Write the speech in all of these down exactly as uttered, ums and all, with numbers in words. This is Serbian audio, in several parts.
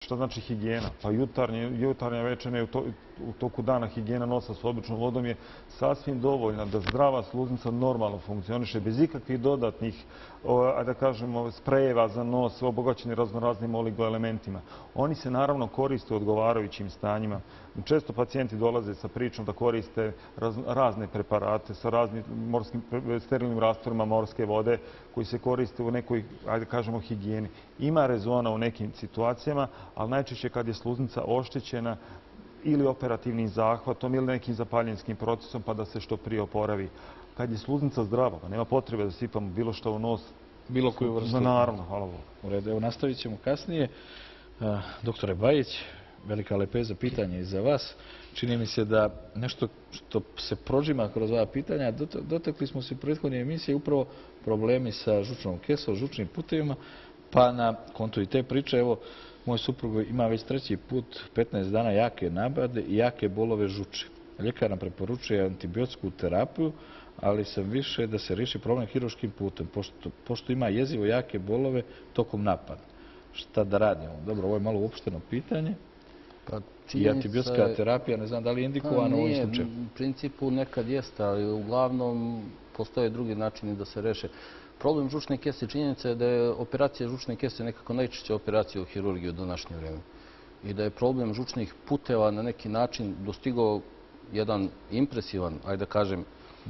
Šta znači higijena? Pa jutarnja, večernja i u toku dana higijena nosa s običnom vodom je sasvim dovoljna da zdrava sluznica normalno funkcioniše bez ikakvih dodatnih, da kažemo, sprejeva za nos, obogaćeni raznoraznim oligoelementima. Oni se naravno koriste u odgovarajućim stanjima. Često pacijenti dolaze sa pričom da koriste razne preparate sa raznim sterilnim rastvorima morske vode koji se koriste u nekoj, ajde kažemo, higijeni. Ima rezona u nekim situacijama, ali najčešće kad je sluznica oštećena ili operativnim zahvatom ili nekim zapaljinskim procesom pa da se što prije oporavi. Kad je sluznica zdrava, pa nema potrebe da sipamo bilo što u nos. Bilo koju vrstu? Naravno, hvala Bogu. U redu, evo nastavit ćemo kasnije. Doktore Bajić, velika lepeza pitanja i za vas. Čini mi se da nešto što se prožima kroz ova pitanja, dotakli smo se u prethodnoj emisiji upravo problemi sa žučnom kesom, žučnim putevima, pa na kontu i te priče, evo, moj suprug ima već treći put petnaest dana jake nabade i jake bolove žuče. Ljekar nam preporučuje antibiotsku terapiju, ali sam više da se riješi problem hirurškim putem, pošto, pošto ima jezivo jake bolove tokom napada. Šta da radimo? Dobro, ovo je malo uopšteno pitanje. Pa, I antibiotska terapija, ne znam da li je indikovano u ovim slučaju. U principu nekad jeste, ali uglavnom postoje drugi načini da se reše. Problem žučne kese, činjenica je da je operacija žučne kese nekako najčešća operacija u hirurgiji u današnje vrijeme. I da je problem žučnih puteva na neki način dostigao jedan impresivan, ajde da kažem,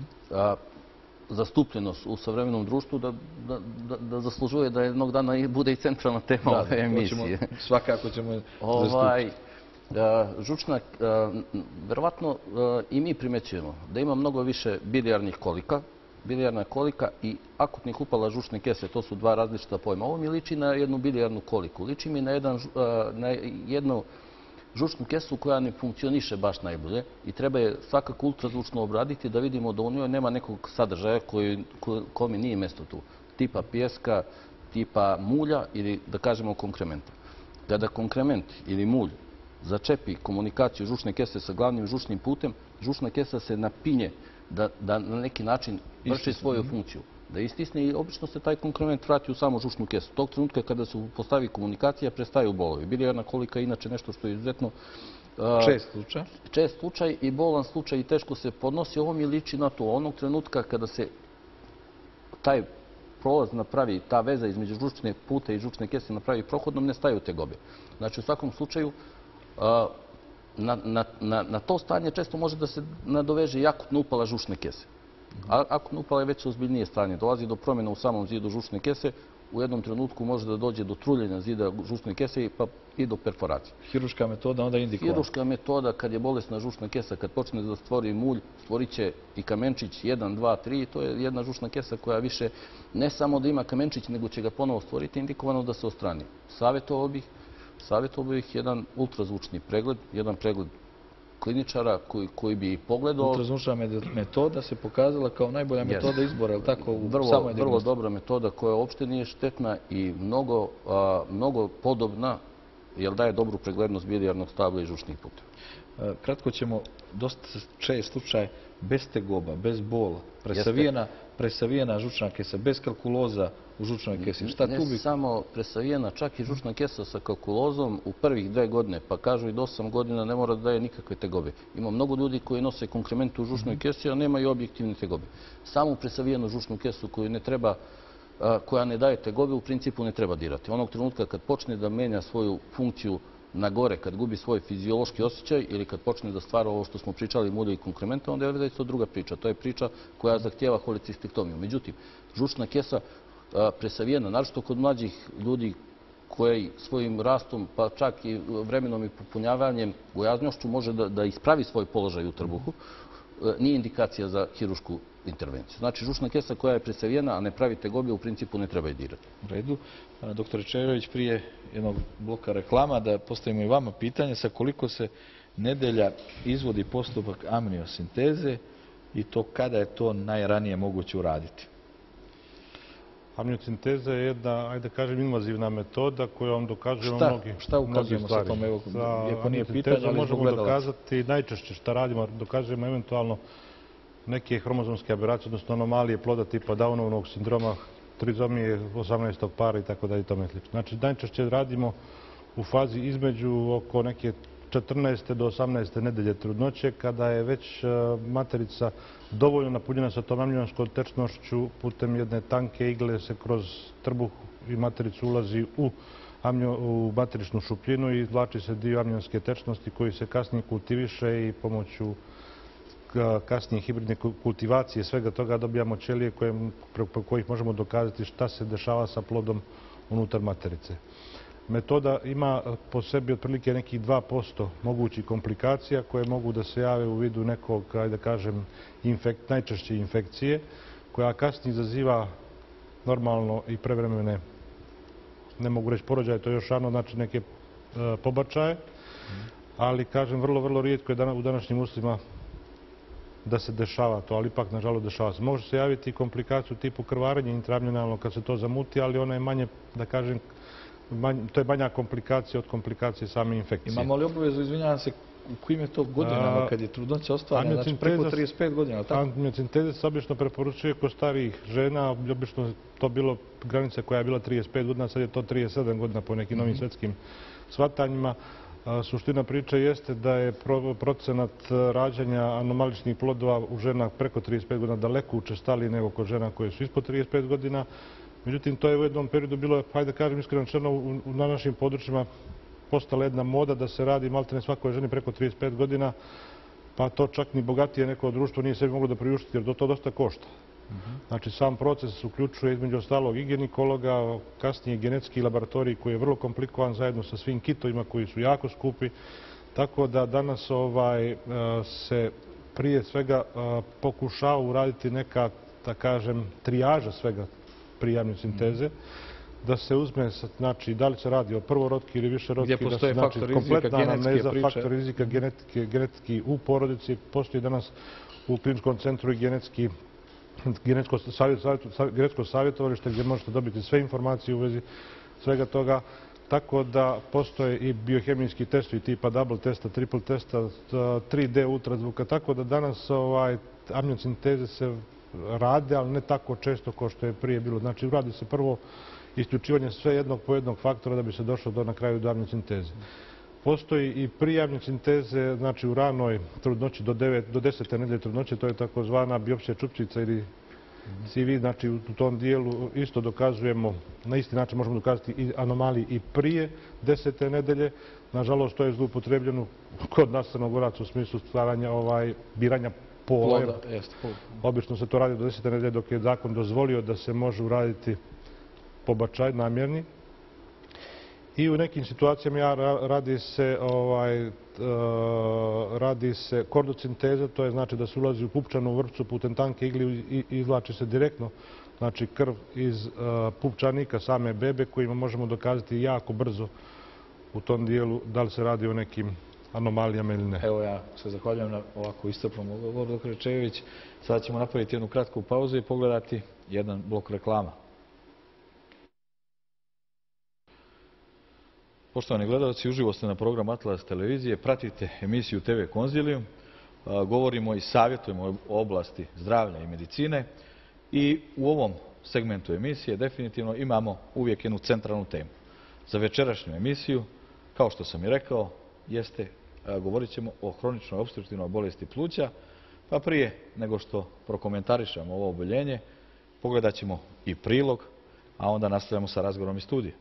zastupljenost u savremenom društvu da zaslužuje da jednog dana bude i centralna tema ove emisije. Svakako ćemo zastupiti. Žučna, verovatno i mi primećujemo da ima mnogo više bilijarnih kolika, bilijarna kolika i akutnih upala žučne kese, to su dva različita pojma. Ovo mi liči na jednu bilijarnu koliku, liči mi na jednu žučnu kesu koja ne funkcioniše baš najbolje i treba je svakako ultrazvučno obraditi da vidimo da u njoj nema nekog sadržaja kome nije mjesto tu. Tipa pijeska, tipa mulja ili da kažemo konkrementa. Kada konkrement ili mulj začepi komunikaciju žučne kese sa glavnim žučnim putem, žučna kesa se napinje da na neki način vrši svoju funkciju. Da istisne i obično se taj konkrement vrati u samu žučnu kesu. Tog trenutka kada se postavi komunikacija, prestaju bolovi. Bilijarna kolika je inače nešto što je izuzetno čest slučaj. Čest slučaj i bolan slučaj i teško se podnosi. Ovo mi liči na to. Onog trenutka kada se taj prolaz napravi, ta veza između žučne pute i žučne kese napravi prohodnom, ne staju tegobe. Znači u svakom slučaju na to stanje često može da se nadoveže i akutna upala žučne kese. Akutna upala je već ozbiljnije stanje. Dolazi do promjena u samom zidu žučne kese. U jednom trenutku može da dođe do truljenja zida žučne kese i do perforacije. Hiruška metoda onda indikovana? Hiruška metoda, kad je bolesna žučna kesa, kad počne da stvori mulj, stvorit će i kamenčić jedan, dva, tri. To je jedna žučna kesa koja više ne samo da ima kamenčić, nego će ga ponovo stvoriti, indikovano da se ostrani. Savjetovao bih Savjetovao bih jedan ultrazvučni pregled, jedan pregled kliničara koji bi pogledao... Ultrazvučna metoda se pokazala kao najbolja metoda izbora, je li tako? Vrlo dobra metoda koja uopšte nije štetna i mnogo podobna, jer daje dobru preglednost bilijarnog stabla i žučnih puteva. Kratko ćemo, dosta čest slučaj, bez tegoba, bez bola, presavijena žučna kesa, bez kalkuloza u žučnoj kesi. Ne samo presavijena, čak i žučna kesa sa kalkulozom u prvih dve godine, pa kažu i do osam godina ne mora da daje nikakve tegobe. Ima mnogo ljudi koji nose konkrement u žučnoj kesi, a nemaju objektivne tegobe. Samu presavijenu žučnu kesu koju ne treba, koja ne daje tegobe, u principu ne treba dirati. Onog trenutka kad počne da menja svoju funkciju na gore, kad gubi svoj fiziološki osjećaj ili kad počne da stvara ovo što smo pričali mulje i konkrementa, onda je već to druga priča. To je priča koja zahtijeva holecystektomiju. Međutim, žučna kesa presavijena, naročito kod mlađih ljudi koji svojim rastom, pa čak i vremenom i popunjavanjem, gojaznošću može da ispravi svoj položaj u trbuhu, nije indikacija za hirušku intervenciju. Znači, žučna kesa koja je presavijena, a ne pravi tegobe, u principu ne treba je dirati. U redu. Doktor Čerović, prije jednog bloka reklama, da postavimo i vama pitanje sa koliko se nedelja izvodi postupak amniosinteze i to kada je to najranije moguće uraditi? Amniosinteza je jedna, ajde da kažem, invazivna metoda koja vam dokazuje mnogi stvari. Šta ukazujemo sa tom? Iako nije pitanje, ali zbog gledalaca. Možemo dokazati najčešće šta radimo, dokazujemo eventualno neke hromozomske aberacije, odnosno anomalije ploda tipa Downovog sindroma, trizomije osamnaestog para i tako dalje i tome slično. Znači, najčešće radimo u fazi između oko neke četrnaeste do osamnaeste nedelje trudnoće, kada je već materica dovoljno napunjena sa tom amnionskom tečnošću, putem jedne tanke igle se kroz trbuh i matericu ulazi u, amnio, u materičnu šupljinu i izvlači se dio amnionske tečnosti koji se kasnije kultiviše i pomoću kasnije hibridne kultivacije svega toga dobijamo ćelije koje, preko kojih možemo dokazati šta se dešava sa plodom unutar materice. Metoda ima po sebi otprilike nekih dva posto mogućih komplikacija koje mogu da se jave u vidu nekog, ajde da kažem, infekt, najčešće infekcije, koja kasnije izaziva normalno i prevremene, ne mogu reći porođaje, to je još rano, znači neke e, pobačaje, ali kažem vrlo, vrlo rijetko je dana, u današnjim uslovima da se dešava to, ali ipak nažalost dešava se. Može se javiti komplikaciju tipu krvarenja intraamnijonalno kad se to zamuti, ali ona je manje, da kažem, Manj, to je manja komplikacija od komplikacije same infekcije. Imamo li obavezu, izvinjavam se, u kojim je to godinama kad je trudnoća ostvarena, znači preko trideset pet godina, tako? Amniocinteza se obično preporučuje kod starijih žena, obično to bilo granica koja je bila trideset pet godina, sad je to trideset sedam godina po nekim novim svjetskim shvatanjima. Suština priče jeste da je procenat rađanja anomaličnih plodova u žena preko trideset pet godina daleko učestaliji nego kod žena koje su ispod trideset pet godina. Međutim, to je u jednom periodu bilo, hajde da kažem iskreno rečeno, u, u na našim područjima postala jedna moda da se radi maltene svakoj ženi preko trideset pet godina, pa to čak ni bogatije neko društvo nije sebi moglo da priuštiti, jer to dosta košta. Znači, sam proces uključuje između ostalog i ginikologa, kasnije genetski laboratorij koji je vrlo komplikovan zajedno sa svim kitovima koji su jako skupi, tako da danas ovaj, se prije svega pokušava uraditi neka, da kažem, trijaža svega prije amniocinteze, da se uzme, znači, da li se radi o prvorodki ili višerodki, gdje postoje da se, faktor rizika, genetske priče. Faktor rizika genetike, genetski u porodici, postoji danas u kliničkom centru i genetski genetsko, savjet, savjet, genetsko savjetovalište gdje možete dobiti sve informacije u vezi svega toga, tako da postoje i biohemijski testovi tipa double testa, triple testa, tri D ultrazvuka, tako da danas ovaj, amniocinteze se rade, ali ne tako često kao što je prije bilo. Znači, radi se prvo isključivanje sve jednog po jednog faktora da bi se došlo do na kraju do amniocinteze. Postoji i prije amniocinteze, znači u ranoj trudnoći do, devet, do desete nedelje trudnoće, to je takozvana biopsija čupčica ili C V, znači u tom dijelu isto dokazujemo, na isti način možemo dokazati i anomaliji i prije desete nedelje. Nažalost, to je zloupotrebljeno kod nas crnogoraca u smislu stvaranja ovaj, biranja pola. Obično se to radi do desete nedelje dok je zakon dozvolio da se može uraditi pobačaj namjerni. I u nekim situacijama ja radi se ovaj, radi se kordocinteza, to je znači da se ulazi u pupčanu vrpcu putem tanke igle i izvlači se direktno, znači krv iz pupčanika same bebe kojima možemo dokazati jako brzo u tom dijelu da li se radi o nekim anomalijama ili ne. Evo, ja se zahvaljujem na ovako iscrpnom odgovoru, doktor Rečević. Sada ćemo napraviti jednu kratku pauzu i pogledati jedan blok reklama. Poštovani gledalci, uživo ste na programu Atlas televizije, pratite emisiju T V Konzilium, govorimo i savjetujemo o oblasti zdravlja i medicine i u ovom segmentu emisije definitivno imamo uvijek jednu centralnu temu. Za večerašnju emisiju, kao što sam i rekao, jeste, govorit ćemo o hroničnoj opstruktivnoj bolesti pluća, pa prije nego što prokomentarišemo ovo oboljenje, pogledat ćemo i prilog, a onda nastavljamo sa razgovorom iz studija.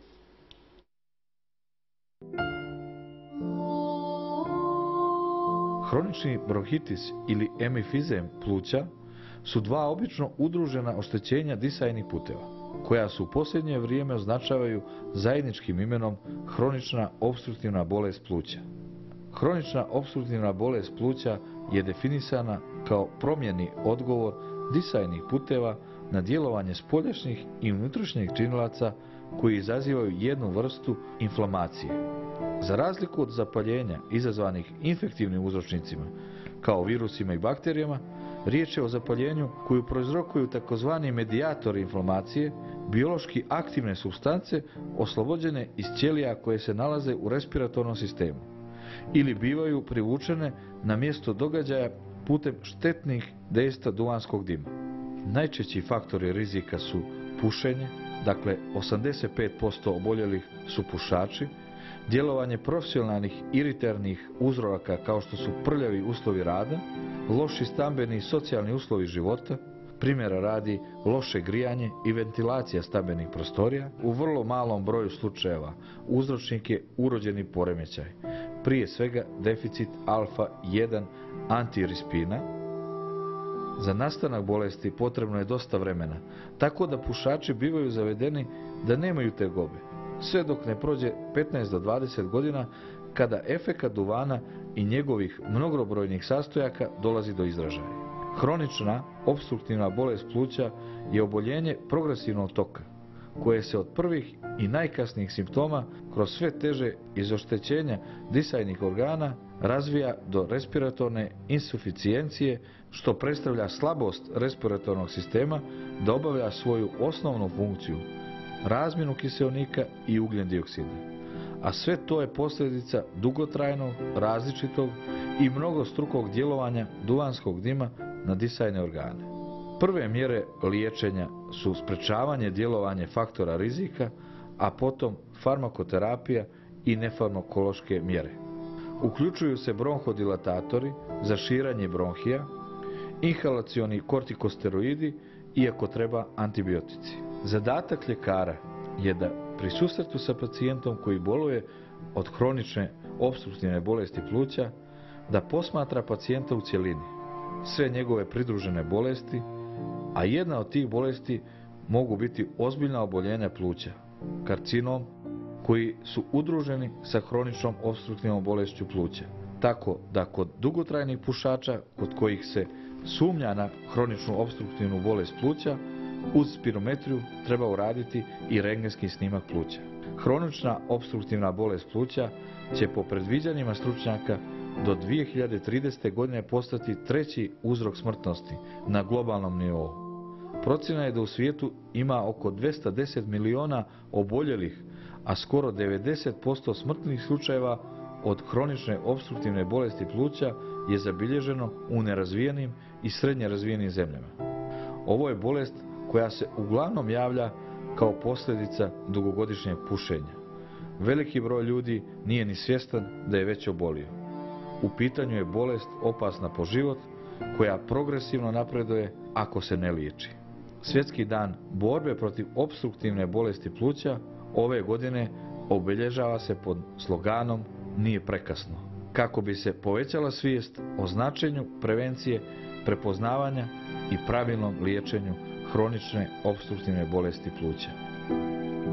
Hronični bronhitis ili emifizem pluća su dva obično udružena oštećenja disajnih puteva, koja su u posljednje vrijeme označavaju zajedničkim imenom hronična opstruktivna bolest pluća. Hronična opstruktivna bolest pluća je definisana kao promjeni odgovor disajnih puteva na djelovanje spoljašnjih i unutrašnjih činilaca koji izazivaju jednu vrstu inflamacije. Za razliku od zapaljenja izazvanih infektivnim uzročnicima, kao virusima i bakterijama, riječ je o zapaljenju koju prouzrokuju takozvani medijatori inflamacije, biološki aktivne supstance oslobođene iz ćelija koje se nalaze u respiratornom sistemu ili bivaju privučene na mjesto događaja putem štetnih dejstva duvanskog dima. Najčešći faktori rizika su pušenje, dakle osamdeset pet posto oboljelih su pušači, djelovanje profesionalnih iritarnih uzroka kao što su prljavi uslovi rada, loši stambeni i socijalni uslovi života, primjera radi loše grijanje i ventilacija stambenih prostorija, u vrlo malom broju slučajeva uzročnik je urođeni poremećaj, prije svega deficit alfa jedan antirispina. Za nastanak bolesti potrebno je dosta vremena, tako da pušači bivaju zavedeni da nemaju tegobe, sve dok ne prođe petnaest do dvadeset godina kada efekat duvana i njegovih mnogobrojnih sastojaka dolazi do izražaja. Hronična opstruktivna bolest pluća je oboljenje progresivnog toka, koje se od prvih i najkasnijih simptoma kroz sve teže izoštećenja disajnih organa razvija do respiratorne insuficijencije, što predstavlja slabost respiratornog sistema da obavlja svoju osnovnu funkciju, razmjenu kiseonika i ugljen dioksida. A sve to je posljedica dugotrajnog, različitog i mnogostrukog djelovanja duvanskog dima na disajne organe. Prve mjere liječenja su sprečavanje djelovanja faktora rizika, a potom farmakoterapija i nefarmakološke mjere. Uključuju se bronhodilatatori za širanje bronhija, inhalacioni kortikosteroidi i ako treba antibiotici. Zadatak ljekara je da pri susretu sa pacijentom koji boluje od hronične opstruktivne bolesti pluća, da posmatra pacijenta u cjelini, sve njegove pridružene bolesti, a jedna od tih bolesti mogu biti ozbiljna oboljenja pluća, karcinom, koji su udruženi sa hroničnom opstruktivnom bolešću pluća. Tako da kod dugotrajnih pušača, kod kojih se sumnja na hroničnu opstruktivnu bolest pluća, uz spirometriju treba uraditi i rentgenski snimak pluća. Hronična opstruktivna bolest pluća će po predviđanjima stručnjaka do dvije hiljade tridesete. godine postati treći uzrok smrtnosti na globalnom nivou. Procjena je da u svijetu ima oko dvjesto deset miliona oboljelih, a skoro devedeset posto smrtnih slučajeva od hronične opstruktivne bolesti pluća je zabilježeno u nerazvijenim i srednje razvijenim zemljama. Ovo je bolest koja se uglavnom javlja kao posljedica dugogodišnjeg pušenja. Veliki broj ljudi nije ni svjestan da je već obolio. U pitanju je bolest opasna po život, koja progresivno napreduje ako se ne liječi. Svjetski dan borbe protiv opstruktivne bolesti pluća ove godine obilježava se pod sloganom "Nije prekasno", kako bi se povećala svijest o značenju prevencije, prepoznavanja i pravilnom liječenju hronične opstruktivne bolesti pluća.